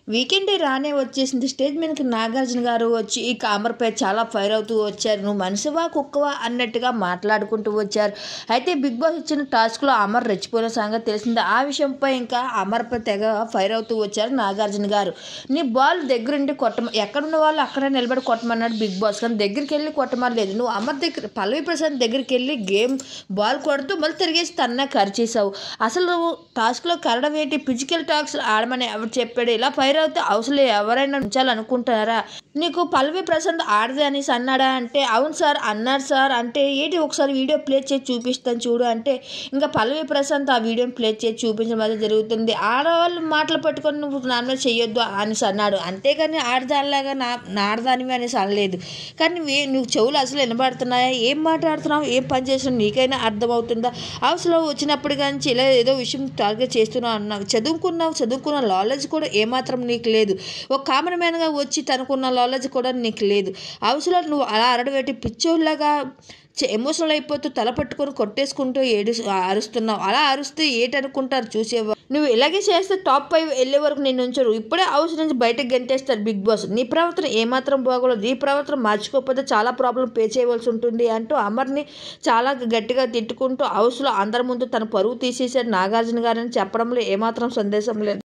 Weekend రానే వచ్చేసింది. Stage మీదకి నాగార్జున గారు వచ్చి ఇక అమర్‌పై చాలా ఫైర్ అవుతూ వచ్చారు. "నువ్వు మనిషివా కుక్కవా" అన్నట్టుగా మాట్లాడుకుంటూ వచ్చారు. అయితే బిగ్ బాస్ ఇచ్చిన టాస్క్‌లో అమర్ రెచ్చిపోయిన సంగతి తెలిసిందే. ఆ విషయంపై ఇంకా అమర్‌పై తెగ ఫైర్ అవుతూ వచ్చారు నాగార్జున గారు. "నీ బాల్ దగ్గరుండి ఎక్కడున్న వాళ్ళు అక్కడే నిలబడి కొట్టమన్నాడు బిగ్ బాస్. కానీ దగ్గరికెళ్ళి కొట్టమనలేదు. నువ్వు అమర్ దగ్గర పల్లవి ప్రశాంత్ దగ్గరికెళ్ళి బాల్ కొడుతూ మళ్ళీ తిరిగేసి తన్నే కరిచేసావు. అసలు నువ్వు టాస్క్‌లో కరడం ఏంటి? ఫిజికల్ టాక్స్ ఆడమని ఎవరు చెప్పాడు? ఇలా ఫైర్ అయితే అసలు ఎవరైనా ఉంచాలనుకుంటారా? నీకు పల్లవి ప్రశాంత్ ఆడదే అనేసి అన్నాడా అంటే, అవును సార్ అన్నాడు సార్ అంటే, ఏంటి ఒకసారి వీడియో ప్లే చేసి చూపిస్తాను చూడు అంటే, ఇంకా పల్లవి ప్రశాంత్ ఆ వీడియోని ప్లే చేసి చూపించడం అయితే జరుగుతుంది. ఆడవాళ్ళు మాటలు పట్టుకొని నువ్వు నా మీద చెయ్యొద్దు అనేసి అన్నాడు. అంతేగాని ఆడదానిలాగా ఆడదానివి అనేసి అనలేదు. కానీ నువ్వు చెవులు అసలు వినబడుతున్నాయా? ఏం మాట్లాడుతున్నావు? ఏం పని చేస్తున్నావు? నీకైనా అర్థమవుతుందా? హౌస్లో వచ్చినప్పుడు కానీ ఇలా ఏదో విషయం టార్గెట్ చేస్తున్నావు అన్నావు. చదువుకున్న నాలెడ్జ్ కూడా ఏమాత్రం నీకు లేదు. ఒక కామన్ మ్యాన్గా వచ్చి తనకున్న నాలెడ్జ్ కూడా నీకు లేదు. హౌస్లో నువ్వు అలా అరడబెట్టి పిచ్చోళ్ళగా ఎమోషనల్ అయిపోతూ తల పట్టుకొని కొట్టేసుకుంటూ అరుస్తున్నావు. అలా అరుస్తే ఏంటనుకుంటారు చూసేవారు? నువ్వు ఇలాగే చేస్తే టాప్ 5 వెళ్ళే వరకు నేను ఉంచరు. ఇప్పుడే హౌస్ నుంచి బయటకు గెంటేస్తారు బిగ్ బాస్. నీ ప్రవర్తన ఏమాత్రం బాగోలేదు. ఈ ప్రవర్తన మార్చుకోకపోతే చాలా ప్రాబ్లం పే చేయవలసి ఉంటుంది అంటూ అమర్ని చాలా గట్టిగా తిట్టుకుంటూ హౌస్లో అందరి ముందు తన పరువు తీసేశాడు నాగార్జున గారని చెప్పడంలో ఏమాత్రం సందేశం లేదు.